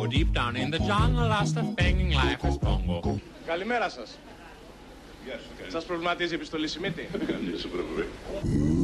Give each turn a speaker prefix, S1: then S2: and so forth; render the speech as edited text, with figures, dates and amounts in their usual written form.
S1: deep down in the jungle, lost of banging life as bongo.
S2: Καλημέρα σας. Σας προβληματίζει η επιστολή Σιμίτη?
S3: Κανείς δεν πρέπει.